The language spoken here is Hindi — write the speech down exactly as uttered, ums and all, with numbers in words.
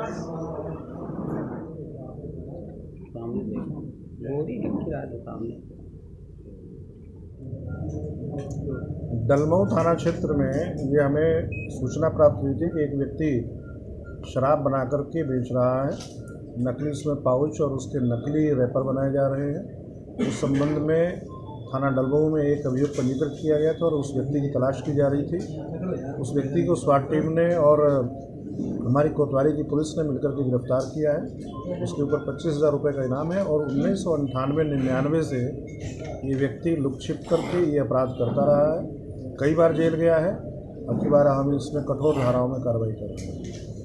डलमऊ थाना क्षेत्र में ये हमें सूचना प्राप्त हुई थी कि एक व्यक्ति शराब बना करके बेच रहा है। नकली उसमें पाउच और उसके नकली रैपर बनाए जा रहे हैं। उस संबंध में थाना डलमऊ में एक अभियोग पंजीकृत किया गया था और उस व्यक्ति की तलाश की जा रही थी। उस व्यक्ति को स्वाट टीम ने और हमारी कोतवाली की पुलिस ने मिलकर के गिरफ्तार किया है। उसके ऊपर पच्चीस हज़ार रुपये का इनाम है और उन्नीस सौ अंठानवे निन्यानवे से ये व्यक्ति लुक छिप करके ये अपराध करता रहा है। कई बार जेल गया है। अब की बार हम इसमें कठोर धाराओं में कार्रवाई कर रहे हैं।